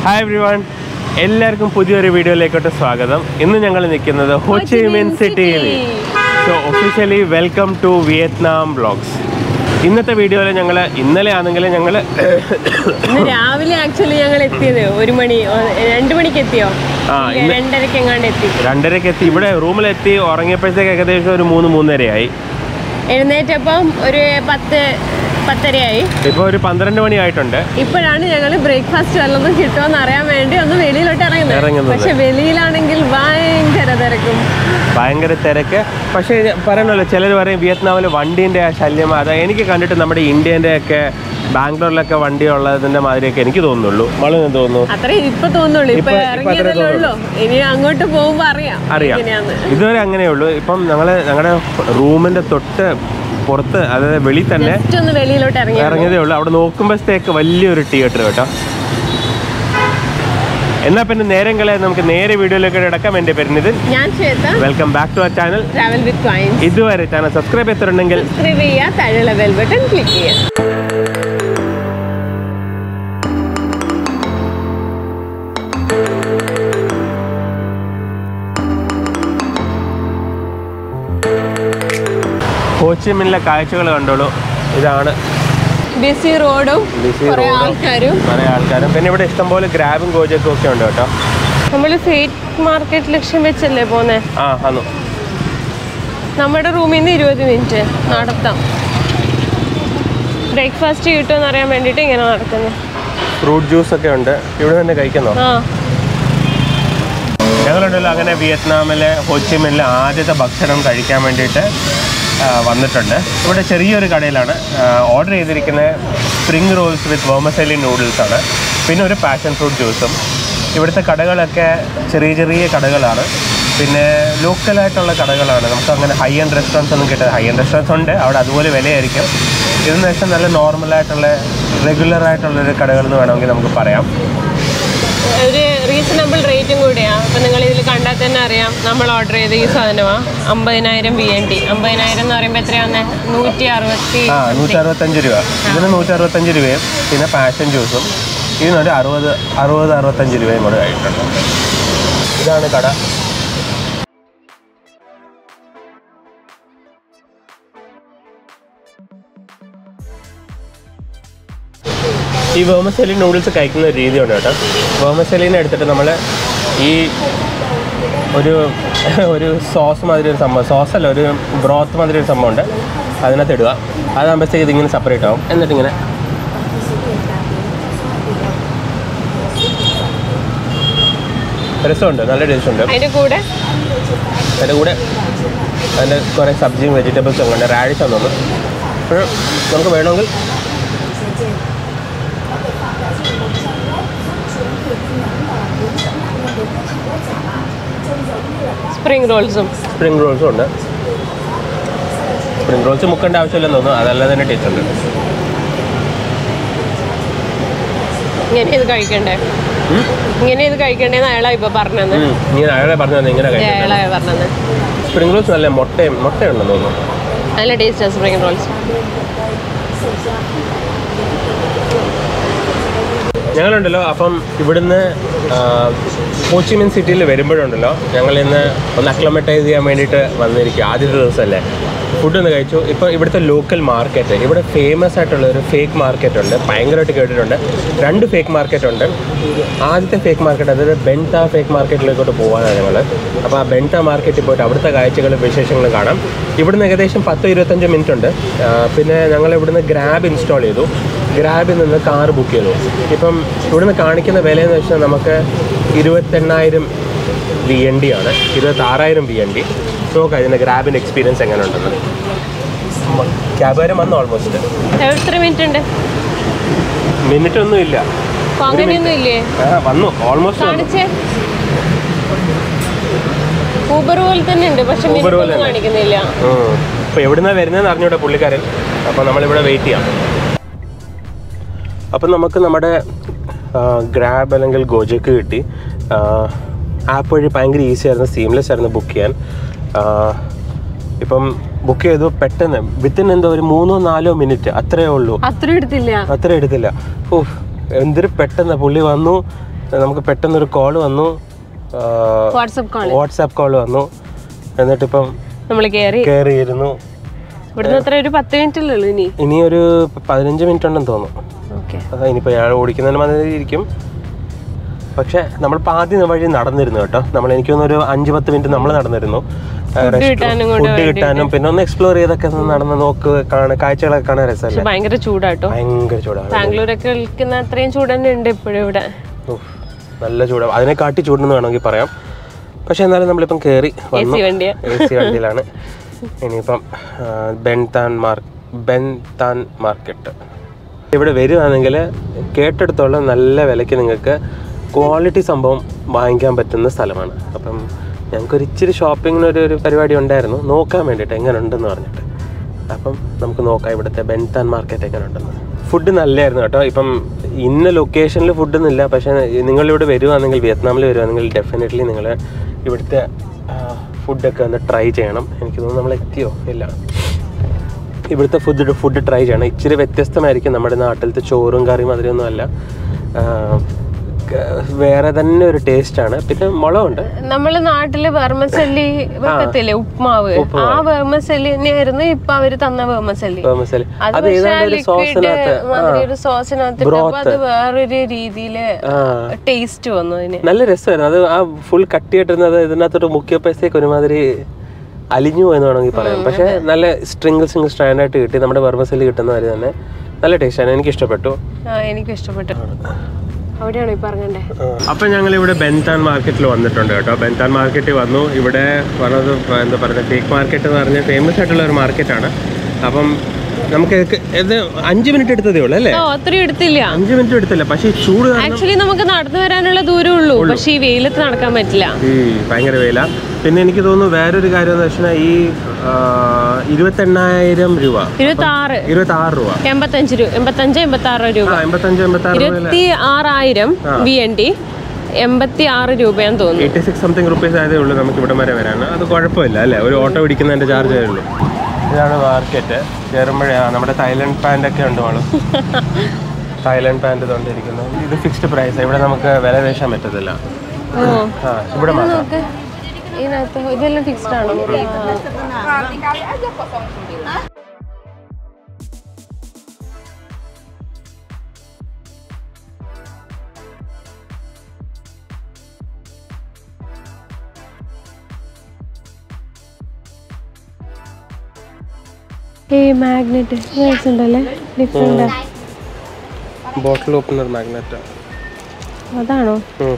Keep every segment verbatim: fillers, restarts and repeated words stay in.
Hi everyone, എല്ലാവർക്കും പുതിയൊരു വീഡിയോയിലേക്കോട്ട് സ്വാഗതം. ഇന്ന് ഞങ്ങൾ നിൽക്കുന്നത് ഹോ ചി മിൻ സിറ്റിയിൽ. So officially welcome to Vietnam vlogs. ഇന്നത്തെ വീഡിയോയിൽ ഞങ്ങൾ ഇന്നലെ ആണെങ്കിൽ ഞങ്ങൾ രാവിലെ ആക്ച്വലി ഞങ്ങൾ എത്തിയത് ഒരു മണി രണ്ട് മണിക്ക് എത്തിയോ രണ്ടരക്ക് എങ്ങാണ്ട് എത്തി രണ്ടരക്ക് എത്തി ഇവിടെ റൂമിലെത്തി. ഉറങ്ങിയപ്പോഴത്തേക്ക് ഏകദേശം ഒരു മൂന്ന് മൂന്നരയായി. എഴുന്നേറ്റപ്പം ഒരു പത്ത് പത്തരയായി. ഇപ്പൊ ഒരു പന്ത്രണ്ട് മണി ആയിട്ടുണ്ട്. ഇപ്പോഴാണ് ഞങ്ങൾ ബ്രേക്ക്ഫാസ്റ്റ് വല്ലതും കിട്ടുമെന്ന് അറിയാൻ വേണ്ടി ഒന്ന് വെളിയിലോട്ട് ഇറങ്ങുന്നത്. പക്ഷെ വെളിയിലാണെങ്കിൽ ഭയങ്കര തിരക്കും ഭയങ്കര തിരക്ക്. പക്ഷേ പറയണല്ലോ, ചിലർ പറയും വിയറ്റ്നാമിൽ വണ്ടീൻ്റെ ആ ശല്യം. അത് എനിക്ക് കണ്ടിട്ട് നമ്മുടെ ഇന്ത്യൻ്റെ ഒക്കെ ബാംഗ്ലൂരിലൊക്കെ വണ്ടി ഉള്ളതിന്റെ മാതിരിയൊക്കെ എനിക്ക് തോന്നുന്നുള്ളൂ. മളുന്ന് തോന്നുന്നു അത്രേ ഇപ്പൊ തോന്നുള്ളൂ. ഇപ്പൊ ഇറങ്ങിയതല്ലോ, ഇനി അങ്ങോട്ട് പോകുമ്പോ അറിയാം അറിയാം ഇതുവരെ അങ്ങനെയുള്ളൂ. ഇപ്പം ഞങ്ങള് ഞങ്ങളുടെ റൂമിന്റെ തൊട്ട് പുറത്ത്, അതായത് വെളി തന്നെ വെളിയിലോട്ട് ഇറങ്ങിയതേ ഉള്ളൂ. അവിടെ നോക്കുമ്പോഴത്തേക്ക് വലിയൊരു തിയേറ്റർ കേട്ടോ. എന്നാ പിന്നെ നേരം കളയാൻ നമുക്ക് നേരെ വീഡിയോയിലേക്ക് കിടക്കാം. എന്റെ പേര് ഞാൻ Shweta. Welcome back to our channel travel with vines. ഇതുവരെ ചാനൽ സബ്സ്ക്രൈബ് ചെയ്തിട്ടുണ്ടെങ്കിൽ സബ്സ്ക്രൈബ് ചെയ്യുക, താഴെയുള്ള ബെൽ ബട്ടൺ ക്ലിക്ക് ചെയ്യുക. ഹോ ചി മിന്നിലെ കാഴ്ചകൾ കണ്ടോളൂ. ഇതാണ് ബിസി റോഡും കുറേ ആൾക്കാരും കുറേ ആൾക്കാരും പിന്നെ ഇവിടെ ഇഷ്ടംപോലെ ഗ്രാബും ഗോജക്കും ഒക്കെ ഉണ്ട് കേട്ടോ. നമ്മള് ഫേറ്റ് മാർക്കറ്റ് ലക്ഷ്യം വെച്ചല്ലേ പോന്നെ. ആ അന്നു നമ്മുടെ റൂമിൽ നിന്ന് ഇരുപത് മിനിറ്റ് നടത്താം. ബ്രേക്ക്ഫാസ്റ്റ് കിട്ടുമെന്ന് അറിയാൻ വേണ്ടിയിട്ട് ഇങ്ങനെ നടക്കുന്നു. ഫ്രൂട്ട് ജ്യൂസ് ഒക്കെ ഉണ്ട്. ഇവിടെ തന്നെ കഴിക്കുന്നോ? ആ ഞങ്ങളുണ്ടല്ലോ അങ്ങനെ വിയറ്റ്നാമിലെ ഹോ ചി മിന്നിലെ ആദ്യത്തെ ഭക്ഷണം കഴിക്കാൻ വേണ്ടിയിട്ട് വന്നിട്ടുണ്ട്. ഇവിടെ ചെറിയൊരു കടയിലാണ് ഓർഡർ ചെയ്തിരിക്കുന്നത്. സ്പ്രിംഗ് റോൾസ് വിത്ത് വെർമിസെല്ലി നൂഡിൽസാണ്, പിന്നെ ഒരു പാഷൻ ഫ്രൂട്ട് ജ്യൂസും. ഇവിടുത്തെ കടകളൊക്കെ ചെറിയ ചെറിയ കടകളാണ്, പിന്നെ ലോക്കലായിട്ടുള്ള കടകളാണ്. നമുക്ക് അങ്ങനെ ഹൈ എൻഡ് റെസ്റ്റോറൻറ്റ്സ് ഒന്നും കിട്ടുന്നത്. ഹൈ എൻഡ് റെസ്റ്റോറൻറ്റ്സ് ഉണ്ട്, അവിടെ അതുപോലെ വിലയായിരിക്കും. ഇതെന്ന് വെച്ചാൽ നല്ല നോർമലായിട്ടുള്ള റെഗുലറായിട്ടുള്ളൊരു കടകൾ എന്ന് വേണമെങ്കിൽ നമുക്ക് പറയാം. ഒരു റീസണബിൾ റേറ്റും കൂടിയാണ്. അപ്പം നിങ്ങൾ ഇതിൽ കണ്ടാൽ തന്നെ അറിയാം. നമ്മൾ ഓർഡർ ചെയ്ത ഈ സാധനമാണ് അമ്പതിനായിരം ബി എൻ ടി. അമ്പതിനായിരം എന്ന് പറയുമ്പോൾ എത്രയാവുന്ന നൂറ്റി അറുപത്തി ആ നൂറ്റി അറുപത്തഞ്ച് രൂപ. ഇതിന് നൂറ്റി അറുപത്തഞ്ച് രൂപയും പിന്നെ പാഷൻ ജ്യൂസും ഇതിനൊരു അറുപത് അറുപത് അറുപത്തഞ്ച് രൂപയും കൂടെ ആയിട്ടുണ്ട്. ഇതാണ് കട. ഈ വെർമിസെല്ലി നൂഡിൽസ് കഴിക്കുന്ന ഒരു രീതിയുണ്ട് കേട്ടോ. വെർമിസെല്ലിനെ എടുത്തിട്ട് നമ്മൾ ഈ ഒരു ഒരു സോസ് മാതിരി ഒരു സംഭവം, സോസല്ല ഒരു ബ്രോത്ത് മാതിരി ഒരു സംഭവം ഉണ്ട്, അതിനകത്ത് ഇടുക. അതാകുമ്പോഴത്തേക്ക് ഇതിങ്ങനെ സെപ്പറേറ്റ് ആവും. എന്നിട്ടിങ്ങനെ രസമുണ്ട്, നല്ല ടേസ്റ്റ് ഉണ്ട്. അതിൻ്റെ കൂടെ അതിൻ്റെ കൂടെ അതിൻ്റെ കുറേ സബ്ജിയും വെജിറ്റബിൾസും ഉണ്ട്. റാഡിഷ് തോന്നുന്നു. അപ്പോൾ നമുക്ക് വേണമെങ്കിൽ സ്പ്രിംഗ് റോൾസും സ്പ്രിംഗ് റോൾസും ഉണ്ട്. സ്പ്രിംഗ് റോൾസ് മുക്കേണ്ട ആവശ്യമില്ലെന്ന് തോന്നുന്നു, അതല്ലാതെ തന്നെ ടേസ്റ്റ് ഉണ്ട്. ഇങ്ങനെ ഇത് കഴിക്കണ്ടേ ഇങ്ങനെ ഇത് കഴിക്കണ്ടേന്ന് അയാളാ ഇപ്പൊ പറഞ്ഞത്. ഇങ്ങനെ അയാളെ പറഞ്ഞത് ഇങ്ങനെ അയാളാ പറഞ്ഞത്. സ്പ്രിംഗ് റോൾസ് നല്ല മുട്ടയും മുട്ടയുണ്ടെന്ന് തോന്നുന്നു. നല്ല ടേസ്റ്റാണ് സ്പ്രിംഗ് റോൾസ്. ഞങ്ങളുണ്ടല്ലോ അപ്പം ഇവിടുന്ന് ഹോ ചി മിൻ സിറ്റിയിൽ വരുമ്പോഴുണ്ടല്ലോ ഞങ്ങൾ ഇന്ന് ഒന്ന് അക്ലമറ്റൈസ് ചെയ്യാൻ വേണ്ടിയിട്ട് വന്നിരിക്കുക. ആദ്യത്തെ ദിവസമല്ലേ, ഫുഡ് ഒന്ന് കഴിച്ചു. ഇപ്പോൾ ഇവിടുത്തെ ലോക്കൽ മാർക്കറ്റ്, ഇവിടെ ഫേമസ് ആയിട്ടുള്ള ഒരു ഫേക്ക് മാർക്കറ്റ് ഉണ്ട്. ഭയങ്കരമായിട്ട് കേട്ടിട്ടുണ്ട്. രണ്ട് ഫേക്ക് മാർക്കറ്റ് ഉണ്ട്. ആദ്യത്തെ ഫേക്ക് മാർക്കറ്റ് അതായത് ബെൻത ഫേക്ക് മാർക്കറ്റിലേക്കോട്ട് പോകാനാണ് ഞങ്ങൾ. അപ്പോൾ ആ ബെൻത മാർക്കറ്റിൽ പോയിട്ട് അവിടുത്തെ കാഴ്ചകളും വിശേഷങ്ങളും കാണാം. ഇവിടുന്ന് ഏകദേശം പത്ത് ഇരുപത്തഞ്ച് മിനിറ്റ് ഉണ്ട്. പിന്നെ ഞങ്ങൾ ഇവിടുന്ന് ഗ്രാബ് ഇൻസ്റ്റാൾ ചെയ്തു. ഗ്രാബിൽ നിന്ന് കാർ ബുക്ക് ചെയ്തു. ഇപ്പം ഇവിടുന്ന് കാണിക്കുന്ന വിലയെന്ന് വെച്ചാൽ നമുക്ക് ഇരുപത്തെണ്ണായിരം വി എൻ ഡി ആണ്, ഇരുപത്താറായിരം വി എൻ ഡി. നോക്കാം ഇതിൻ്റെ ഗ്രാബിൻ്റെ എക്സ്പീരിയൻസ് എങ്ങനെ ഉണ്ടെന്ന്. ക്യാബ് വരെ വന്നു. ഓൾമോസ്റ്റ് എത്ര മിനിറ്റ് ഉണ്ട്? മിനിറ്റ് ഒന്നും ഇല്ല, വന്നു ഓൾമോസ്റ്റ്. ഊബർ പോലെ തന്നെ ഉണ്ട്, പക്ഷെ കാണിക്കുന്നില്ല. അപ്പോൾ എവിടുന്നാണ് വരുന്നതെന്ന് അറിഞ്ഞൂടെ പുള്ളിക്കാരൻ. അപ്പോൾ നമ്മളിവിടെ വെയിറ്റ് ചെയ്യാം. അപ്പം നമുക്ക് നമ്മുടെ ഗ്രാബ് അല്ലെങ്കിൽ ഗോജക്ക് കിട്ടി. ആപ്പ് വഴി ഭയങ്കര ഈസി ആയിരുന്നു, സീംലെസ് ആയിരുന്നു ബുക്ക് ചെയ്യാൻ. ഇപ്പം ബുക്ക് ചെയ്തു പെട്ടെന്ന്, വിത്തിൻ എന്തോ ഒരു മൂന്നോ നാലോ മിനിറ്റ് അത്രേ ഉള്ളൂ. അത്ര എടുത്തില്ല അത്ര എടുത്തില്ല ഓ എന്തൊരു പെട്ടെന്ന് പുള്ളി വന്നു. നമുക്ക് പെട്ടെന്നൊരു കോൾ വന്നു, വാട്സാപ്പ് കോൾ വാട്സാപ്പ് കോൾ വന്നു. എന്നിട്ടിപ്പം നമ്മൾ കയറി കയറിയിരുന്നു. ഇവിടുന്ന് അത്ര ഒരു പത്ത് മിനിറ്റിലുള്ളൂ. ഇനി ഇനി ഒരു പതിനഞ്ച് മിനിറ്റ് ഉണ്ടെന്ന് തോന്നുന്നു. ഓക്കെ, അതാ ഇനിയിപ്പോൾ ഞാൻ ഓടിക്കുന്നതിന് മതി ഇരിക്കും. പക്ഷെ നമ്മളിപ്പോൾ ആദ്യം വഴി നടന്നിരുന്നു കേട്ടോ. നമ്മൾ എനിക്കൊന്ന് ഒരു അഞ്ച് പത്ത് മിനിറ്റ് നമ്മൾ നടന്നിരുന്നു ഫുഡ് കിട്ടാനും പിന്നെ ഒന്ന് എക്സ്പ്ലോർ ചെയ്തൊക്കെ നടന്ന് നോക്ക് കാണാൻ കാഴ്ചകളൊക്കെ കാണാൻ രസമല്ലേ. ഭയങ്കര ചൂടാട്ടോ, ഭയങ്കര ചൂടാണ്. ബാംഗ്ലൂരൊക്കെ നിൽക്കുന്ന അത്രയും ചൂട് തന്നെ ഉണ്ട് ഇപ്പോഴും ഇവിടെ. നല്ല ചൂടാണ്, അതിനെ കാട്ടി ചൂടെന്ന് വേണമെങ്കിൽ പറയാം. പക്ഷെ എന്നാലും നമ്മളിപ്പം കയറി വന്നു, എ സി വണ്ടിയിലാണ്. ഇനിയിപ്പം ബെൻതാൻ മാർക്ക് ബെൻതാൻ മാർക്കറ്റ് ഇവിടെ വരുവാണെങ്കിൽ കേട്ടെടുത്തോളം നല്ല വിലയ്ക്ക് നിങ്ങൾക്ക് ക്വാളിറ്റി സംഭവം വാങ്ങിക്കാൻ പറ്റുന്ന സ്ഥലമാണ്. അപ്പം ഞങ്ങൾക്കൊരു ഇച്ചിരി ഷോപ്പിങ്ങിനൊരു ഒരു പരിപാടി ഉണ്ടായിരുന്നു, നോക്കാൻ വേണ്ടിയിട്ട് എങ്ങനെ ഉണ്ടെന്ന് പറഞ്ഞിട്ട്. അപ്പം നമുക്ക് നോക്കാം ഇവിടുത്തെ ബെൻതാൻ മാർക്കറ്റ് എങ്ങനെ ഉണ്ടെന്ന്. ഫുഡ് നല്ലതായിരുന്നു കേട്ടോ. ഇപ്പം ഇന്ന ലൊക്കേഷനിൽ ഫുഡൊന്നുമില്ല, പക്ഷേ നിങ്ങളിവിടെ വരുവാണെങ്കിൽ, വിയറ്റ്നാമിൽ വരുവാണെങ്കിൽ ഡെഫിനറ്റ്ലി നിങ്ങൾ ഇവിടുത്തെ ഫുഡൊക്കെ ഒന്ന് ട്രൈ ചെയ്യണം. എനിക്ക് തോന്നുന്നു നമ്മൾ എത്തിയോ ഇല്ല. ഇവിടുത്തെ ഫുഡ് ഫുഡ് ട്രൈ ചെയ്യണം. ഇച്ചിരി വ്യത്യസ്തമായിരിക്കും, നമ്മുടെ നാട്ടിലത്തെ ചോറും കറിയും അതിലൊന്നും അല്ല, വേറെ തന്നെ ഒരു ടേസ്റ്റ് ആണ്. പിന്നെ മുളകുണ്ട്. നമ്മള് നാട്ടില് വെർമസല്ലി വെക്കത്തില്ലേ, ഉപ്മാവ്, ആ വെർമസല്ലി തന്നെയായിരുന്നു ഇപ്പൊ അവര് തന്ന വെർമസല്ലി. അത് സോസിനകത്ത് അത് വേറൊരു രീതിയില് ടേസ്റ്റ് വന്നു. അതിന് നല്ല രസമായിരുന്നു. അത് ആ ഫുൾ കട്ടിയായിട്ടിരുന്നത് ഇതിനകത്തോട്ട് മുക്കിയപ്പോഴത്തേക്ക് ഒരുമാതിരി അലിഞ്ഞു പോയെന്ന് വേണമെങ്കിൽ പറയാം. പക്ഷെ നല്ല സ്ട്രിംഗിൾ സ്ട്രിംഗിൾ സ്റ്റാൻഡായിട്ട് കിട്ടി. നമ്മുടെ വെർമസല്ലി കിട്ടുന്ന വരെ തന്നെ നല്ല ടേസ്റ്റാണ്. എനിക്ക് ഇഷ്ടപ്പെട്ടു. എനിക്കും ഇഷ്ടപ്പെട്ടു. അവിടെയാണോ ഈ പറഞ്ഞേ? അപ്പം ഞങ്ങൾ ഇവിടെ ബെൻതാൻ മാർക്കറ്റിൽ വന്നിട്ടുണ്ട് കേട്ടോ. ബെൻതാൻ മാർക്കറ്റിൽ വന്നു. ഇവിടെ പറഞ്ഞത് എന്താ പറയുക, ടേക്ക് മാർക്കറ്റ് എന്ന് പറഞ്ഞാൽ ഫേമസ് ആയിട്ടുള്ള ഒരു മാർക്കറ്റാണ്. അപ്പം നമുക്ക് ഇത് അഞ്ച് മിനിറ്റ് എടുത്തതേ ഉള്ളൂ അല്ലേ? അത്രയും എടുത്തില്ല, അഞ്ച് മിനിറ്റ് എടുത്തില്ല. പക്ഷേ ഈ ചൂട് ആക്ച്വലി നമുക്ക് നടന്നു വരാനുള്ള ദൂരം ഉള്ളൂ, പക്ഷേ ഈ വെയിലത്ത് നടക്കാൻ പറ്റില്ല, ഈ ഭയങ്കര വെയില. പിന്നെ എനിക്ക് തോന്നുന്നു വേറൊരു കാര്യം എന്ന് വെച്ചാൽ ഈ ഇരുപത്തെണ്ണായിരം രൂപ ഇരുപത്തി ആറ് ഇരുപത്തി ആറ് രൂപ എൺപത്തഞ്ച് രൂപ എൺപത്തഞ്ച് എൺപത്തി ആറ് രൂപ എൺപത്തഞ്ച് എൺപത്തി ആറ് ഇരുപത്തി ആറായിരം വി എൻ ഡി എൺപത്തി ആറ് രൂപയാന്ന് തോന്നുന്നു. എയ്റ്റി സിക്സ് സംതിങ് റുപ്പീസ് ആയതേ ഉള്ളൂ നമുക്ക് ഇവിടെ വരെ വരാണ്. അത് കുഴപ്പമില്ല അല്ലേ, ഒരു ഓട്ടോ പിടിക്കുന്നതിൻ്റെ ചാർജ് ആയേ ഉള്ളൂ. ഇതാണ് മാർക്കറ്റ്. കയറുമ്പോഴേ നമ്മുടെ തായ്ലൻഡ് പാൻ്റ് ഒക്കെ ഉണ്ട് മോള്, തായ്ലൻഡ് പാൻ്റ് ഇതുകൊണ്ടിരിക്കുന്നു. ഇത് ഫിക്സ്ഡ് പ്രൈസ്, ഇവിടെ നമുക്ക് വില പേശാൻ പറ്റത്തില്ല. ആ ഇവിടെ മാത്രം ഇതിനകത്ത് ഇതെല്ലാം ഫിക്സ്ഡ് ആണോ? ഈ മാഗ്നറ്റ് ഉണ്ടല്ലേ, ഡിഫറെന്റ് ബോട്ടിൽ ഓപ്പണർ മാഗ്നറ്റ്. അതാണോ?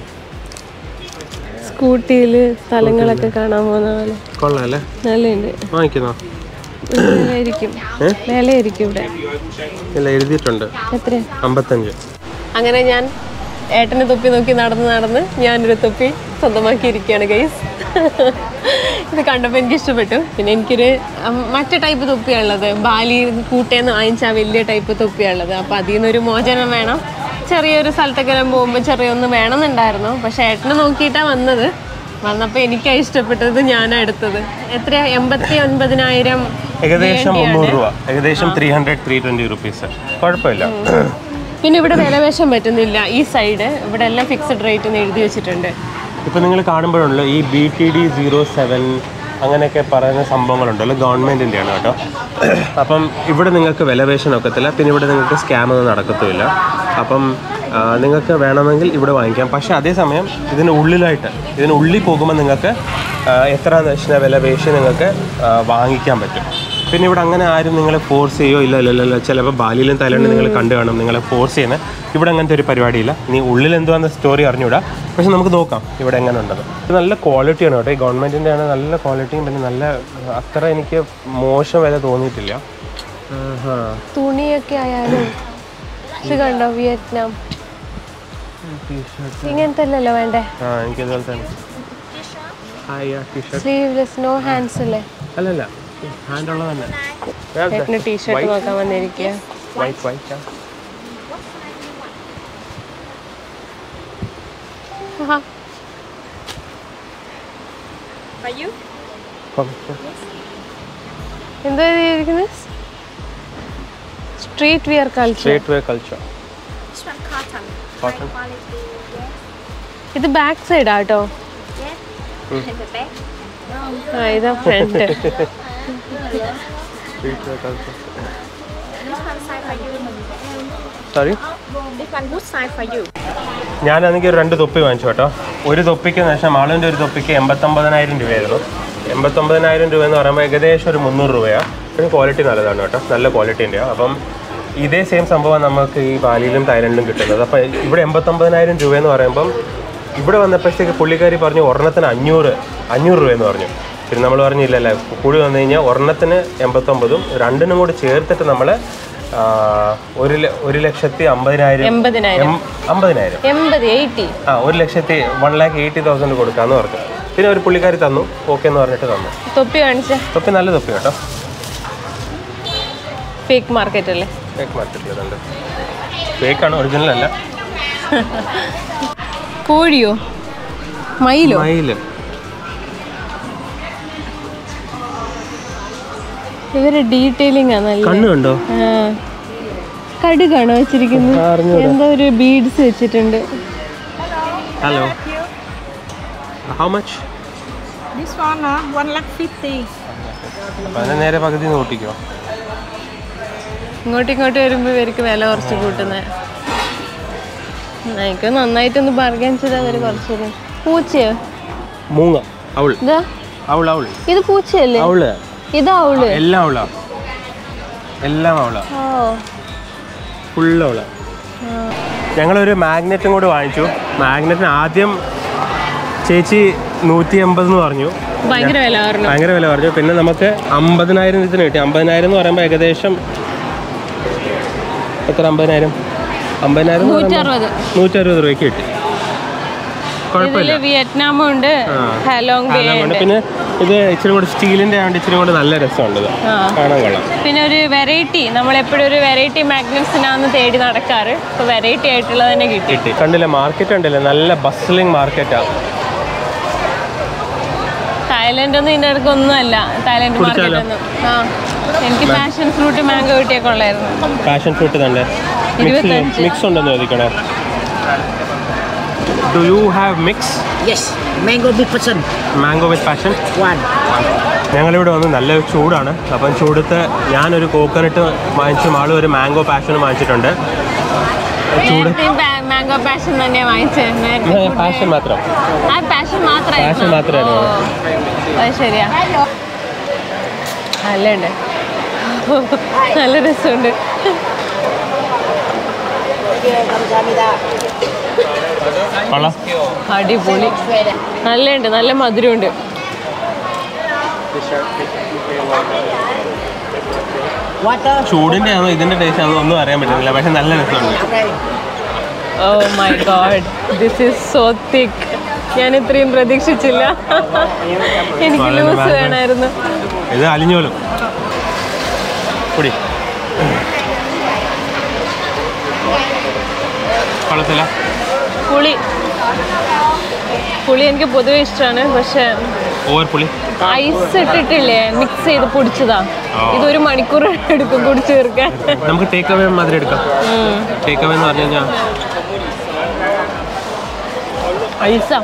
സ്കൂട്ടിയില് സ്ഥലങ്ങളൊക്കെ കാണാൻ പോകുന്ന പോലെ കൊള്ളാല്ലേ, നല്ലുണ്ട്. വാങ്ങിക്കുന്നോ? വിലയായിരിക്കും, വിലയായിരിക്കും ഇവിടെ. ഇല്ല, എഴുതിയിട്ടുണ്ട് എത്ര? അമ്പത്തഞ്ച്. അങ്ങനെ ഞാൻ ഏട്ടനെ തൊപ്പി നോക്കി നടന്ന് നടന്ന് ഞാനൊരു തൊപ്പി സ്വന്തമാക്കിയിരിക്കുകയാണ് ഗൈസ്. ഇത് കണ്ടപ്പോൾ എനിക്ക് ഇഷ്ടപ്പെട്ടു. പിന്നെ എനിക്കൊരു മറ്റേ ടൈപ്പ് തൊപ്പിയുള്ളത്, ബാലി കൂട്ടേന്ന് വാങ്ങിച്ചാൽ വലിയ ടൈപ്പ് തൊപ്പിയുള്ളത്. അപ്പോൾ അതിൽ നിന്നൊരു മോചനം വേണം. ചെറിയൊരു സ്ഥലത്തൊക്കെ പോകുമ്പോൾ ചെറിയൊന്ന് വേണമെന്നുണ്ടായിരുന്നു. പക്ഷെ ഏട്ടനെ നോക്കിയിട്ടാണ് വന്നത്. വന്നപ്പോൾ എനിക്കാണ് ഇഷ്ടപ്പെട്ടത്, ഞാനാണ് എടുത്തത്. എത്രയാ? എൺപത്തി ഒൻപതിനായിരം, ഏകദേശം മുന്നൂറ് രൂപ, ഏകദേശം three hundred three twenty rupees. കുഴപ്പമില്ല. പിന്നെ ഇവിടെ വിലവേശം പറ്റുന്നില്ല. ഈ സൈഡ് ഇവിടെ എല്ലാം ഫിക്സഡ് റേറ്റ് എന്ന് എഴുതി വെച്ചിട്ടുണ്ട്. ഇപ്പം നിങ്ങൾ കാണുമ്പോഴുണ്ടല്ലോ ഈ B T D zero seven അങ്ങനെയൊക്കെ പറയുന്ന സംഭവങ്ങളുണ്ടല്ലോ, ഗവൺമെൻറ്റിൻ്റെയാണ് കേട്ടോ. അപ്പം ഇവിടെ നിങ്ങൾക്ക് വിലപേശാൻ ഒക്കത്തില്ല. പിന്നെ ഇവിടെ നിങ്ങൾക്ക് സ്കാം ഒന്നും നടക്കത്തുമില്ല. അപ്പം നിങ്ങൾക്ക് വേണമെങ്കിൽ ഇവിടെ വാങ്ങിക്കാം. പക്ഷേ അതേസമയം ഇതിന് ഉള്ളിലായിട്ട് ഇതിന് ഉള്ളിൽ പോകുമ്പോൾ നിങ്ങൾക്ക് എത്രയാണെന്ന് വെച്ചാൽ വിലപേശി നിങ്ങൾക്ക് വാങ്ങിക്കാൻ പറ്റും. പിന്നെ ഇവിടെ അങ്ങനെ ആരും നിങ്ങളെ ഫോഴ്സ് ചെയ്യോ ഇല്ല ഇല്ല ഇല്ല ചിലപ്പോൾ ബാലിയിലും തൈലൻഡിലും നിങ്ങൾ കണ്ടു കാണും നിങ്ങളെ ഫോഴ്സ് ചെയ്യുന്നത്. ഇവിടെ അങ്ങനത്തെ ഒരു പരിപാടിയില്ല. ഇനി ഉള്ളിൽ എന്തുവാന്ന് സ്റ്റോറി അറിഞ്ഞൂടാ, പക്ഷെ നമുക്ക് നോക്കാം ഇവിടെ എങ്ങനെ ഉണ്ടെന്ന്. ഇത് നല്ല ക്വാളിറ്റിയാണ് കേട്ടോ, ഈ ഗവൺമെൻറ്റിൻ്റെ ആണ്. നല്ല ക്വാളിറ്റിയും പിന്നെ നല്ല അത്ര എനിക്ക് മോശം വില തോന്നിയിട്ടില്ല. തുണിയൊക്കെ ആയാലും ഇത് കണ്ടോ, വിയറ്റ്നാം ഇങ്ങനത്തെ അല്ലല്ലോ വേണ്ടേ? ആ എനിക്ക് അതുപോലെ തന്നെ സ്ലീവ്ലെസ്, നോ ഹാൻഡ്സ് അല്ലേ? അല്ലല്ല, ഹാൻഡ് ഉള്ളത് തന്നെ. ടീഷർട്ട് നോക്കാൻ വന്നിരിക്കുക. വൈറ്റ് വൈറ്റ് എന്താ എഴുതിയിരിക്കുന്നത്? Street wear culture. Street wear culture. This one cotton. Cotton. High quality, yes. ഇത് ബാക്ക് സൈഡാ കേട്ടോ. ആ ഇതാ ഫ്രണ്ട്. സോറി, ഞാനാണെങ്കിൽ ഒരു രണ്ട് തൊപ്പി വാങ്ങിച്ചു കേട്ടോ. ഒരു തൊപ്പിക്ക് ശേഷം ആളിൻ്റെ ഒരു തൊപ്പിക്ക് എൺപത്തൊമ്പതിനായിരം രൂപയായിരുന്നു. എൺപത്തൊമ്പതിനായിരം രൂപ എന്ന് പറയുമ്പോൾ ഏകദേശം ഒരു മുന്നൂറ് രൂപയാണ്. പിന്നെ ക്വാളിറ്റി നല്ലതാണ് കേട്ടോ, നല്ല ക്വാളിറ്റീൻ്റെയാണ്. അപ്പം ഇതേ സെയിം സംഭവം നമുക്ക് ഈ ബാലിയിലും തായ്ലൻഡിലും കിട്ടുന്നത്. അപ്പോൾ ഇവിടെ എൺപത്തൊമ്പതിനായിരം രൂപയെന്ന് പറയുമ്പം ഇവിടെ വന്നപ്പോഴത്തേക്ക് പുള്ളിക്കാരി പറഞ്ഞു ഒരെണ്ണത്തിന് അഞ്ഞൂറ് അഞ്ഞൂറ് രൂപയെന്ന് പറഞ്ഞു. പിന്നെ നമ്മൾ പറഞ്ഞില്ലല്ലേ, കൂടി വന്നു കഴിഞ്ഞാൽ ഒരെണ്ണത്തിന് എൺപത്തൊമ്പതും രണ്ടിനും കൂടി ചേർത്തിട്ട് നമ്മൾ ഒരു ഒരു ലക്ഷത്തി അമ്പതിനായിരം എൺപതിനായിരം അമ്പതിനായിരം എൺപത് എയ്റ്റി ആ ഒരു ലക്ഷത്തി വൺ ലാക്ക് എയ്റ്റി തൗസൻഡ് കൊടുക്കാമെന്ന് പറഞ്ഞു. പിന്നെ ഒരു പുള്ളിക്കാരി തന്നു, ഓക്കെ എന്ന് പറഞ്ഞിട്ട് തന്നു. തൊപ്പി കാണിച്ച തൊപ്പി നല്ല തൊപ്പി കേട്ടോ. ഫേക്ക് മാർക്കറ്റ് അല്ലേ? ഫേക്ക് മാർക്കറ്റിലുണ്ട്. ഫേക്കാണ്, ഒറിജിനൽ അല്ല. കോഴിയോ മയിലോ? മയില്. ഇവര് ഡീറ്റെയിലിംഗ് ആണ്. കണ്ണു കണ്ടോ? കടുകാണോ വെച്ചിരിക്കുന്നത്? എന്തോ ഒരു ബീഡ്സ് വെച്ചിട്ടുണ്ട്. Hello, how much? This one, uh, one lakh fifty. അതിനെ നേരെ പകുതി നോട്ടിക്കോ. ഇങ്ങോട്ടും ഇങ്ങോട്ട് വരുമ്പോ ഇവർക്ക് വില കുറച്ച് കൂട്ടുന്നത്. എനിക്ക് നന്നായിട്ടൊന്ന് ബാർഗൈൻ ചെയ്താൽ അവര് കുറച്ചു. പൂച്ചയോ? മൂങ്ങ. അവൾ. ഇതാ അവൾ അവൾ ഇത് പൂച്ചയല്ലേ? അവള്. ഇതാ അവള്. എല്ലാം അവളാ, എല്ലാം അവളാ, ഫുള്ള് അവളാ. ഞങ്ങളൊരു മാഗ്നറ്റും കൂടെ വാങ്ങിച്ചു. മാഗ്നറ്റിന് ആദ്യം ചേച്ചി നൂറ്റി എൺപത് എന്ന് പറഞ്ഞു, ഭയങ്കര വില പറഞ്ഞു. ഭയങ്കര വില പറഞ്ഞു. പിന്നെ നമുക്ക് അമ്പതിനായിരം ഇതിന് കിട്ടി. അമ്പതിനായിരം എന്ന് പറയുമ്പോൾ ഏകദേശം എത്ര? അമ്പതിനായിരം അമ്പതിനായിരം നൂറ്റി അറുപത് രൂപയ്ക്ക് കിട്ടി. കുഴപ്പമില്ല. വിയറ്റ്നാമും ഉണ്ട്, ഹാലോങ് ബേ ഉണ്ട്. പിന്നെ ഇത് ഇച്ചിരി കൂടെ സ്റ്റീലിന്റെ ആയതുകൊണ്ട് ഇച്ചിരി കൂടെ നല്ല രസമുണ്ട്, ഇത് കാണാൻ കൊള്ളാം. പിന്നെ ഒരു വെറൈറ്റി, നമ്മളെപ്പോഴും ഒരു വെറൈറ്റി മാഗ്നറ്റ്സിനാന്ന് തേടി നടക്കാറ്. ഇപ്പൊ വെറൈറ്റി ആയിട്ടുള്ളത് തന്നെ കിട്ടി. കിട്ടി. കണ്ടില്ലേ, മാർക്കറ്റ് ഉണ്ടല്ലേ, നല്ല ബസ്ലിംഗ് മാർക്കറ്റാണ്. തായ്ലൻഡ് ഒന്നും ഇതിന്റെ അടുക്ക് ഒന്നും അല്ല. തായ്ലൻഡ് മാർക്കറ്റ് ഒന്നും. ആ എനിക്ക് പാഷൻ ഫ്രൂട്ട് മാംഗോ കിട്ടിയൊക്കെ ഉള്ളായിരുന്നു. പാഷൻ ഫ്രൂട്ട് തന്നെ മിക്സ് ഉണ്ടെന്ന് ചോദിക്കണേ. Do you have mix? Yes, mango with passion. Mango with passion? One. ഞങ്ങളിവിടെ വന്ന് നല്ല ചൂടാണ്. അപ്പം ചൂടത്ത് ഞാനൊരു കോക്കനട്ട് വാങ്ങിച്ചു, ആളും ഒരു മാംഗോ പാഷനും വാങ്ങിച്ചിട്ടുണ്ട്. ചൂട് മാംഗോ പാഷൻ തന്നെ വാങ്ങിച്ചത്. പാഷൻ മാത്രം. ആ പാഷൻ മാത്രമേ പാഷൻ മാത്രമായിരുന്നു. അത് ശരിയാ, നല്ലുണ്ട്, നല്ല രസമുണ്ട്. അടിപൊളി, നല്ലുണ്ട്, നല്ല മധുരമുണ്ട്. ചൂടിന്റെ ആണോ ഇതിന്റെ ടേസ്റ്റ് ആണോ ഒന്നും അറിയാൻ പറ്റുന്നില്ല, പക്ഷെ നല്ല രസമുണ്ട്. Oh my god, this is so thick. ഞാൻ ഇത്രയും പ്രതീക്ഷിച്ചില്ല. എനിക്ക് ലൂസ് വേണമായിരുന്നു. ഇത് അലിഞ്ഞോലും കുടി കൊള്ളത്തില്ല. പുളി പുളി എനിക്ക് പൊതുവെ ഇഷ്ടമാണ്, പക്ഷെ ഓവർ പുളി. ഐസ് ഇട്ടിട്ടില്ലേ, മിക്സ് ചെയ്ത് പൊടിച്ചതാ. ഇതൊരു മണിക്കൂർ എടുക്കും കുടിച്ചു തീർക്കാൻ. നമുക്ക് ടേക്ക് അവേ മാതിരി എടുക്കാം. ടേക്ക് അവേ എന്ന് പറഞ്ഞു കഴിഞ്ഞാൽ ഐസാ,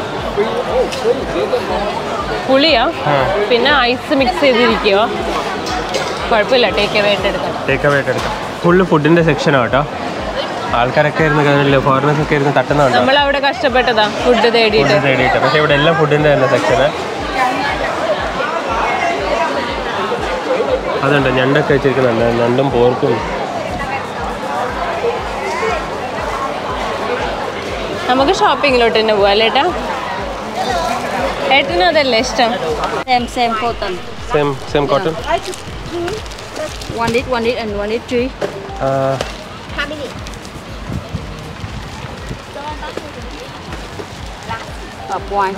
പുളിയാ, പിന്നെ ഐസ് മിക്സ് ചെയ്തിരിക്കുക. കുഴപ്പമില്ല, ടേക്ക് അവേ ആയിട്ട് എടുക്കാം. ടേക്ക് അവേ ആയിട്ട് എടുക്കാം. ഫുള്ള് ഫുഡിന്റെ സെക്ഷനാണ് കേട്ടോ. ആൾക്കാരൊക്കെ ഇരുന്ന് ഫോറിനേഴ്സ് ഒക്കെ ഇരുന്ന് തട്ടുന്നുണ്ട്. നമ്മളവിടെ കഷ്ടപ്പെട്ടതാ ഫുഡ് തേടിയിട്ട് തേടിയിട്ട് പക്ഷെ ഇവിടെ എല്ലാം ഫുഡിന്റെ തന്നെ സെക്ഷന്. അതുണ്ട്, ഞണ്ടൊക്കെ വെച്ചിരിക്കുന്നുണ്ട്, ഞണ്ടും പോർക്കും. നമുക്ക് ഷോപ്പിങ്ങിലോട്ട് തന്നെ പോവാം അല്ലേ ഏട്ടാ? ഏട്ടനും അതല്ലേ ഇഷ്ടം? Same, same cotton. Same same cotton. One lít, one lít and one lít three. Up one.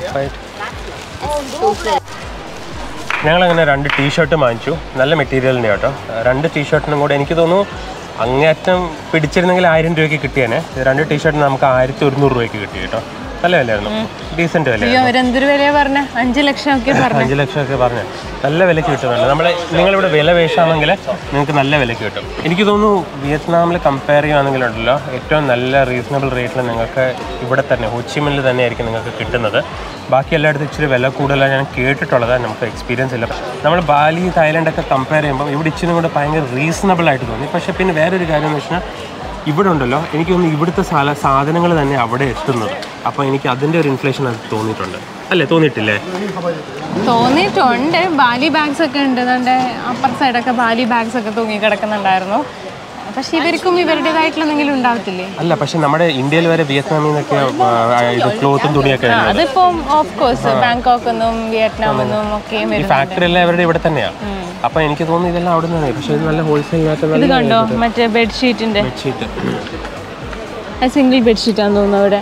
ഞങ്ങളങ്ങനെ രണ്ട് ടീഷർട്ട് വാങ്ങിച്ചു, നല്ല മെറ്റീരിയലിൻ്റെ കേട്ടോ. രണ്ട് ടീഷർട്ടിനും കൂടെ എനിക്ക് തോന്നുന്നു അങ്ങേറ്റം പിടിച്ചിരുന്നെങ്കിൽ ആയിരം രൂപയ്ക്ക് കിട്ടിയേനെ. രണ്ട് ടീഷർട്ടിന് നമുക്ക് ആയിരത്തി ഒരുന്നൂറ് രൂപയ്ക്ക് കിട്ടി കേട്ടോ. നല്ല വിലയായിരുന്നു, ഡീസൻറ്റ് വിലയായിരുന്നു. എന്തൊരു വിലയാ പറഞ്ഞ? അഞ്ച് ലക്ഷം ഒക്കെ അഞ്ച് ലക്ഷം ഒക്കെ പറഞ്ഞു നല്ല വിലയ്ക്ക് കിട്ടുന്നുണ്ട്. നമ്മൾ നിങ്ങളിവിടെ വില വേഷമാണെങ്കിൽ നിങ്ങൾക്ക് നല്ല വിലയ്ക്ക് കിട്ടും. എനിക്ക് തോന്നുന്നു വിയറ്റ്നാമിൽ കമ്പയർ ചെയ്യുകയാണെങ്കിലുണ്ടല്ലോ ഏറ്റവും നല്ല റീസണബിൾ റേറ്റിൽ നിങ്ങൾക്ക് ഇവിടെ തന്നെ ഹോച്ചിമിനിൽ തന്നെ ആയിരിക്കും നിങ്ങൾക്ക് കിട്ടുന്നത്. ബാക്കി എല്ലായിടത്തും ഇച്ചിരി വില കൂടുതലാണ് ഞാൻ കേട്ടിട്ടുള്ളത്, നമുക്ക് എക്സ്പീരിയൻസ് ഇല്ല. നമ്മൾ ബാലി തായ്ലൻഡൊക്കെ കമ്പയർ ചെയ്യുമ്പോൾ ഇവിടെ ഇച്ചിരി കൂടെ ഭയങ്കര റീസണബിൾ ആയിട്ട് തോന്നി. പക്ഷേ പിന്നെ വേറൊരു കാര്യം എന്ന് വെച്ചാൽ ഇവിടെ ഉണ്ടല്ലോ എനിക്ക് തോന്നുന്നു ഇവിടുത്തെ സാല സാധനങ്ങൾ തന്നെ അവിടെ എത്തുന്നത്. അപ്പോൾ എനിക്ക് അതിൻ്റെ ഒരു ഇൻഫ്ലേഷൻ അത് തോന്നിയിട്ടുണ്ട്, അല്ലേ? തോന്നിയിട്ടില്ലേ? തോന്നിയിട്ടുണ്ട്. ബാലി ബാഗ്സ് ഒക്കെ ഉണ്ട്, അതുകൊണ്ട് അപ്പർ സൈഡൊക്കെ ബാലി ബാഗ്സ് ഒക്കെ തൂങ്ങി കിടക്കുന്നുണ്ടായിരുന്നു. പക്ഷെ ഇവർക്കും ഇവരുടേതായിട്ടുള്ള എന്തെങ്കിലും ഉണ്ടാവത്തില്ലേ? അല്ല, പക്ഷെ നമ്മുടെ ഇന്ത്യയിൽ വരെ വിയറ്റ്നാമിൽ നിന്നൊക്കെ ഇത് ക്ലോത്തും തുണിയൊക്കെ അതിപ്പം ഓഫ് കോഴ്സ് ബാങ്കോക്കെന്നും വിയറ്റ്നാമെന്നും ഒക്കെ ഫാക്ടറി എല്ലാം അവരുടെ ഇവിടെ തന്നെയാണ്. അപ്പൊ എനിക്ക് തോന്നുന്നു ഇതെല്ലാം അവിടെ നിന്നാണ്. പക്ഷെ ഇത് നല്ല ഹോൾസെയിലിനകത്ത് ഇത് കണ്ടോ മറ്റേ ബെഡ്ഷീറ്റിന്റെ ബെഡ്ഷീറ്റ് സിംഗിൾ ബെഡ്ഷീറ്റ് ആണെന്ന് തോന്നുന്നു അവിടെ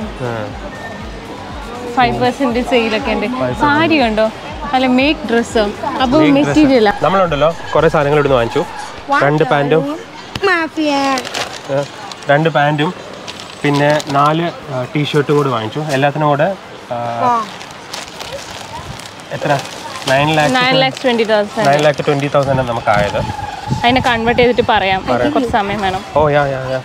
ഫൈവ് പെർസെന്റ് സെയിലൊക്കെ ഉണ്ട്. സാരി കണ്ടോ, അല്ല മേക്ക് ഡ്രസ്സോ. അപ്പൊ മെറ്റീരിയൽ നമ്മളുണ്ടല്ലോ കുറെ സാധനങ്ങൾ ഇവിടുന്ന് വാങ്ങിച്ചു. രണ്ട് പാൻറ്റും രണ്ട് പാൻറ്റും പിന്നെ നാല് ടീഷർട്ടും കൂടി വാങ്ങിച്ചു. എല്ലാത്തിനും കൂടെ എത്ര nine lakh nine lakh twenty thousand നമുക്ക് ആയത്. അതിനെ കൺവേർട്ട് ചെയ്തിട്ട് പറയാം, കുറച്ച് സമയം വേണം. ഓ യാ യാ യാ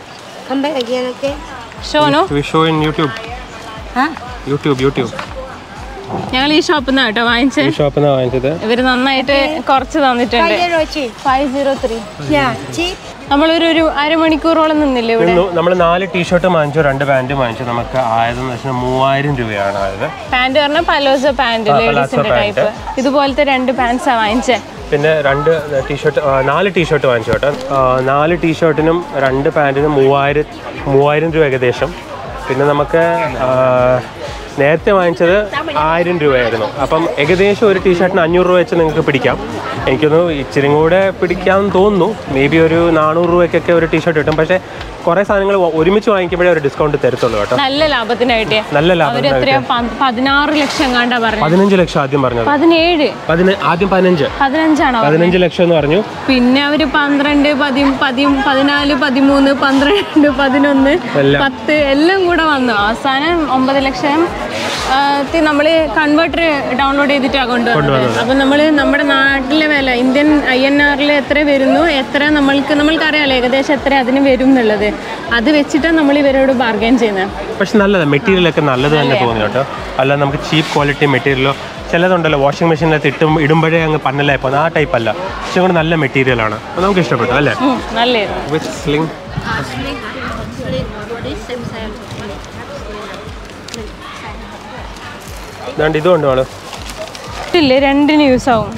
ഷോനോ show in YouTube YouTube YouTube ഞങ്ങൾ ഈ ഷോപ്പിൽ നിന്നാണ് കേട്ടോ വാങ്ങിച്ചത്. ഈ ഷോപ്പിൽ നിന്നാണ് വാങ്ങിച്ചത്. ഇവര് നന്നായിട്ട് കുറച്ച് തന്നിട്ടുണ്ട്. ഫൈവ് സീറോ ത്രീ നമ്മളൊരു ഒരു അരമണിക്കൂറോളം നിന്നില്ലേ ഇവിടെ. നമ്മൾ നാല് ടീഷർട്ട് വാങ്ങിച്ചു, രണ്ട് പാൻറ്റും വാങ്ങിച്ചു. നമുക്ക് ആയതെന്ന് വെച്ചാൽ മൂവായിരം രൂപയാണ് ആയത്. പാൻറ് പറഞ്ഞാൽ പലോസോ പാൻറ് ലേഡീസിന്റെ ടൈപ്പ്. ഇതുപോലത്തെ രണ്ട് പാൻസാ വാങ്ങിച്ചേ. പിന്നെ രണ്ട് ടീഷർട്ട് നാല് ടീഷർട്ട് വാങ്ങിച്ചു കേട്ടോ. നാല് ടീഷർട്ടിനും രണ്ട് പാൻറ്റിനും മൂവായിരം മൂവായിരം രൂപ ഏകദേശം. പിന്നെ നമുക്ക് നേരത്തെ വാങ്ങിച്ചത് ആയിരം രൂപയായിരുന്നു. അപ്പം ഏകദേശം ഒരു ടീഷർട്ടിന് അഞ്ഞൂറ് രൂപ വെച്ച് നിങ്ങൾക്ക് പിടിക്കാം. എനിക്കൊന്ന് ഇച്ചിരി കൂടെ പിടിക്കാമെന്ന് തോന്നുന്നു. മേ ബി ഒരു നാനൂറ് രൂപയ്ക്കൊക്കെ ഒരു ടീഷർട്ട് കിട്ടും. പക്ഷേ കുറേ സാധനങ്ങൾ ഒരുമിച്ച് വാങ്ങിക്കുമ്പോഴേ ഒരു ഡിസ്കൗണ്ട് തരത്തുള്ളൂ കേട്ടോ. നല്ല ലാഭത്തിനായിട്ട് നല്ല ലാഭം. പതിനാറ് ലക്ഷം കണ്ടാ പറഞ്ഞു. പതിനഞ്ച് ലക്ഷം ആദ്യം പറഞ്ഞത്. പതിനേഴ് ആദ്യം പതിനഞ്ച് പതിനഞ്ചാണോ? പതിനഞ്ച് ലക്ഷം എന്ന് പറഞ്ഞു. പിന്നെ അവര് പന്ത്രണ്ട് പതി പതിനാല് പതിമൂന്ന് പന്ത്രണ്ട് പതിനൊന്ന് പത്ത് എല്ലാം കൂടെ വന്നു. അവസാനം ഒമ്പത് ലക്ഷം നമ്മൾ കൺവേർട്ടർ ഡൗൺലോഡ് ചെയ്തിട്ടാണ് കൊണ്ടുവന്നത്. അപ്പം നമ്മൾ നമ്മുടെ നാട്ടിലെ വില ഇന്ത്യൻ ഐ എൻ ആറിൽ എത്ര വരുന്നു, എത്ര നമ്മൾക്ക് നമ്മൾക്കറിയാലോ ഏകദേശം എത്ര അതിന് വരും എന്നുള്ളത്. അത് വെച്ചിട്ടാണ് നമ്മൾ ഇവരോട് ബാർഗൈൻ ചെയ്യുന്നത്. പക്ഷെ നല്ലതാണ്, മെറ്റീരിയലൊക്കെ നല്ലത് തന്നെ തോന്നി കേട്ടോ. അല്ല നമുക്ക് ചീപ്പ് ക്വാളിറ്റി മെറ്റീരിയലോ ചിലതുണ്ടല്ലോ വാഷിംഗ് മെഷീനിനകത്ത് ഇട്ടും ഇടുമ്പോഴേ അങ്ങ് പന്നലായി പോകുന്നത്. ആ ടൈപ്പ് അല്ല, പക്ഷെ കൂടെ നല്ല മെറ്റീരിയലാണ്. നമുക്ക് ഇഷ്ടപ്പെട്ടു അല്ലേ? നല്ലായിരുന്നു. ഇതുകൊണ്ട് ആള് ഇല്ലേ രണ്ടിന് യൂസ് ആവും.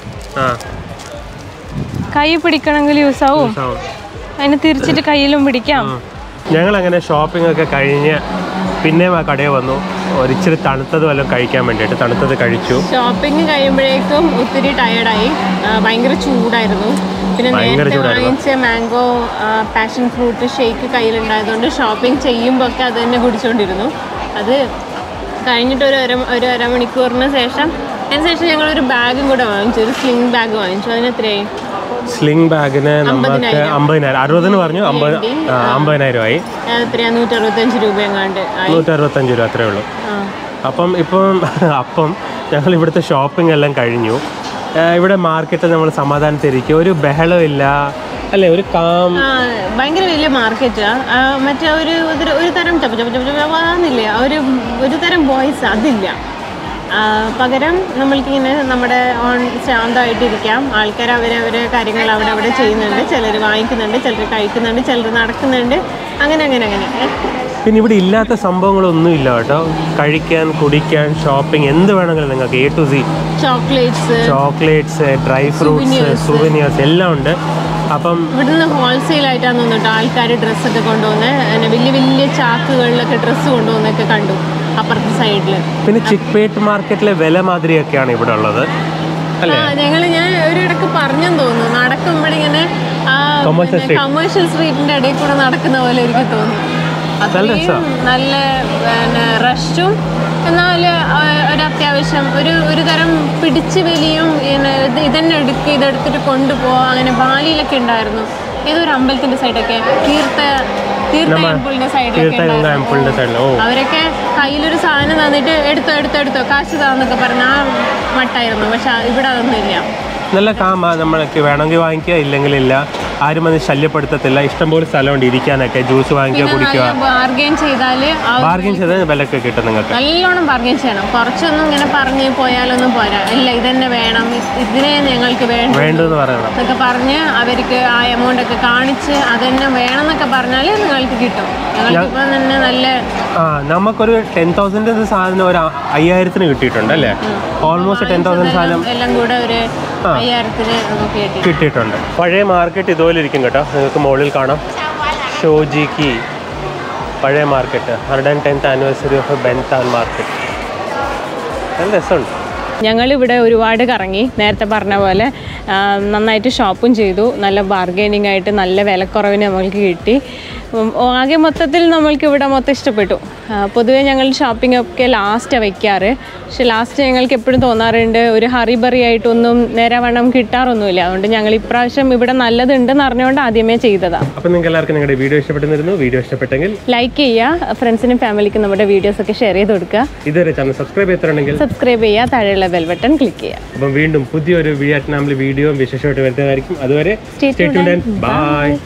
കൈ പിടിക്കണമെങ്കിൽ യൂസ് ആവും, അതിന് തിരിച്ചിട്ട് കയ്യിലും പിടിക്കാം. ഞങ്ങൾ അങ്ങനെ ഷോപ്പിംഗ് ഒക്കെ കഴിഞ്ഞ് പിന്നെ ആ കടയിൽ വന്നു. ഒരിച്ചിരി തണുത്തത് വല്ലതും കഴിക്കാൻ വേണ്ടിയിട്ട് തണുത്തത് കഴിച്ചു. ഷോപ്പിംഗ് കഴിയുമ്പോഴേക്കും ഒത്തിരി ടയർഡായി, ഭയങ്കര ചൂടായിരുന്നു. പിന്നെ നേരത്തെ വാങ്ങിച്ച മാംഗോ പാഷൻ ഫ്രൂട്ട് ഷേക്ക് കയ്യിലുണ്ടായതുകൊണ്ട് ഷോപ്പിംഗ് ചെയ്യുമ്പോൾ ഒക്കെ അത് തന്നെ കുടിച്ചുകൊണ്ടിരുന്നു. അത് കഴിഞ്ഞിട്ട് ഒരു അര ഒരു അരമണിക്കൂറിന് ശേഷം അതിനുശേഷം ഞങ്ങളൊരു ബാഗും കൂടെ വാങ്ങിച്ചു, ഒരു സ്ലിംഗ് ബാഗ് വാങ്ങിച്ചു. അതിന് എത്രയായി? സ്ലിംഗ് ബാഗിന് നമുക്ക് അമ്പതിനായിരം അറുപതിന് പറഞ്ഞു അമ്പത് അമ്പതിനായിരം ആയി. എത്രയാ? നൂറ്റി അറുപത്തഞ്ച് രൂപ എങ്ങാണ്ട് നൂറ്റി അറുപത്തഞ്ച് രൂപ അത്രേ ഉള്ളൂ. അപ്പം ഇപ്പം അപ്പം ഞങ്ങൾ ഇവിടുത്തെ ഷോപ്പിംഗ് എല്ലാം കഴിഞ്ഞു. ഇവിടെ മാർക്കറ്റിൽ നമ്മൾ സമാധാനത്തിരിക്കും, ഒരു ബഹളമില്ല അല്ലേ, ഒരു കാം. ഭയങ്കര വലിയ മാർക്കറ്റാ. മറ്റേ ഒരു ഒരു തരം ചപ്പ ചപ്പ ചപ്പ ചപ്പാന്നില്ലേ, ഒരു ഒരു തരം വോയിസ് അതില്ല. പകരം നമ്മൾക്കിങ്ങനെ നമ്മുടെ ഓൺ ശാന്തമായിട്ടിരിക്കാം. ആൾക്കാർ അവരവരെ കാര്യങ്ങൾ അവിടെ അവിടെ ചെയ്യുന്നുണ്ട്. ചിലർ വാങ്ങിക്കുന്നുണ്ട്, ചിലർ കഴിക്കുന്നുണ്ട്, ചിലർ നടക്കുന്നുണ്ട്, അങ്ങനെ അങ്ങനെ അങ്ങനെ. പിന്നെ ഇവിടെ ഇല്ലാത്ത സംഭവങ്ങളൊന്നും ഇല്ല കേട്ടോ. കഴിക്കാൻ, കുടിക്കാൻ, ഷോപ്പിംഗ് എന്ത് വേണമെങ്കിലും നിങ്ങൾക്ക് A to C. Chocolates chocolates dry fruits, souvenirs എല്ലാം ഉണ്ട്. അപ്പം ഇവിടുന്ന് ഹോൾസെയിൽ ആയിട്ടാണ് തോന്നിട്ട് ആൾക്കാർ ഡ്രസ്സൊക്കെ കൊണ്ടുപോകുന്നത്. വലിയ വലിയ ചാക്കുകളിലൊക്കെ ഡ്രസ്സ് കൊണ്ടുപോകുന്നൊക്കെ കണ്ടു അപ്പുറത്തെ സൈഡിൽ. പിന്നെ ചിക്പേട്ട് മാർക്കറ്റിലെ വില മാതിരിയൊക്കെയാണ് ഇവിടെ ഉള്ളത് അല്ലേ? ഞങ്ങൾ ഞാൻ ഒരു ഇടയ്ക്ക് പറഞ്ഞെന്ന് തോന്നുന്നു, നടക്കുമ്പോഴിങ്ങനെ കമേഴ്ഷ്യൽ സ്ട്രീറ്റിന്റെ ഇടയിൽ കൂടെ നടക്കുന്ന പോലെ എനിക്ക് തോന്നുന്നു. അത്രയും നല്ല പിന്നെ റഷും എന്നാൽ ഒരു അത്യാവശ്യം ഒരു ഒരു തരം പിടിച്ച് വലിയും ഇതന്നെ എടുക്കുക, ഇതെടുത്തിട്ട് കൊണ്ടുപോകാം. അങ്ങനെ ബാലിയിലൊക്കെ ഉണ്ടായിരുന്നു. ഏതൊരു അമ്പലത്തിന്റെ സൈഡൊക്കെ തീർത്ഥ തീർത്ഥ ടെമ്പിളിന്റെ സൈഡിലൊക്കെ അവരൊക്കെ കയ്യിലൊരു സാധനം തന്നിട്ട് എടുത്തോ എടുത്തോ എടുത്തോ കാശ് താന്നൊക്കെ പറഞ്ഞ ആ മട്ടായിരുന്നു. പക്ഷെ ഇവിടെ അതൊന്നും ഇല്ല. നല്ല കാമാ, നമ്മളൊക്കെ വേണമെങ്കിൽ വാങ്ങിക്കുക, ഇല്ലെങ്കിൽ ഇല്ല. ആരും അത് ശല്യപ്പെടുത്തത്തില്ല. ഇഷ്ടംപോലെ സ്ഥലമുണ്ട് ഇരിക്കാനൊക്കെ, ജ്യൂസ് വാങ്ങിക്കുക, കുടിക്കുക. ബാർഗെയിൻ ചെയ്താല് ബാർഗെയിൻ ചെയ്താൽ വിലയൊക്കെ കിട്ടും നിങ്ങൾക്ക്. നല്ലോണം ബാർഗെയിൻ ചെയ്യണം. കുറച്ചൊന്നും ഇങ്ങനെ പറഞ്ഞ് പോയാലൊന്നും പോരാ. ഇല്ല ഇതന്നെ വേണം, ഇതിനെ ഞങ്ങൾക്ക് വേണ്ടെന്ന് പറയണം എന്നൊക്കെ പറഞ്ഞ് അവർക്ക് ആ എമൗണ്ട് ഒക്കെ കാണിച്ച് അതന്നെ വേണം എന്നൊക്കെ പറഞ്ഞാൽ നിങ്ങൾക്ക് കിട്ടും. ഞങ്ങൾക്കിപ്പം തന്നെ നല്ല ആ നമുക്കൊരു ടെൻ തൗസൻഡ് സാധനം ഒരു അയ്യായിരത്തിന് കിട്ടിയിട്ടുണ്ട് അല്ലേ? ഓൾമോസ്റ്റ് ടെൻ തൗസൻഡ് സാധനം എല്ലാം കൂടെ ഒരു അയ്യായിരത്തിന് നമുക്ക് കിട്ടിയിട്ടുണ്ട്. പഴയ മാർക്കറ്റ് ഇതുപോലെ ഇരിക്കും കേട്ടോ. നിങ്ങൾക്ക് മുകളിൽ കാണാം ഷോജിക്ക് പഴയ market, hundred and tenth anniversary of Ben Thanh market. നല്ല രസമുണ്ട്. ഞങ്ങളിവിടെ ഒരുപാട് കറങ്ങി, നേരത്തെ പറഞ്ഞ പോലെ നന്നായിട്ട് ഷോപ്പും ചെയ്തു. നല്ല ബാർഗെയിനിങ് ആയിട്ട് നല്ല വിലക്കുറവിന് നമ്മൾക്ക് കിട്ടി. ആകെ മൊത്തത്തിൽ നമ്മൾക്ക് ഇവിടെ മൊത്തം ഇഷ്ടപ്പെട്ടു. പൊതുവേ ഞങ്ങൾ ഷോപ്പിംഗ് ഒക്കെ ലാസ്റ്റാണ് വയ്ക്കാറ്. പക്ഷെ ലാസ്റ്റ് ഞങ്ങൾക്ക് എപ്പോഴും തോന്നാറുണ്ട് ഒരു ഹറിബറി ആയിട്ടൊന്നും നേരവണ്ണം കിട്ടാറൊന്നുമില്ല. അതുകൊണ്ട് ഞങ്ങൾ ഇപ്രാവശ്യം ഇവിടെ നല്ലതുണ്ടെന്ന് അറിഞ്ഞുകൊണ്ട് ആദ്യമേ ചെയ്തതാണ്. അപ്പോൾ നിങ്ങൾക്ക് എല്ലാവർക്കും നിങ്ങളുടെ വീഡിയോ ഇഷ്ടപ്പെട്ടിരുന്നു. വീഡിയോ ഇഷ്ടപ്പെട്ടെങ്കിൽ ലൈക്ക് ചെയ്യുക, ഫ്രണ്ട്സിനും ഫാമിലിക്കും നമ്മുടെ വീഡിയോസ് ഒക്കെ ഷെയർ ചെയ്ത് കൊടുക്കുക. ഇതുവരെ ചാനൽ സബ്സ്ക്രൈബ് ചെയ്തിട്ടുണ്ടെങ്കിൽ സബ്സ്ക്രൈബ് ചെയ്യുക, താഴെയുള്ള ബെൽ ബട്ടൺ ക്ലിക്ക് ചെയ്യുക. അപ്പം വീണ്ടും പുതിയൊരു വിയറ്റ്നാമിലെ വീഡിയോ വിശേഷമായിട്ട് വരുന്നതായിരിക്കും. അതുവരെ സ്റ്റേ ട്യൂൺഡ് ആൻഡ് ബൈ.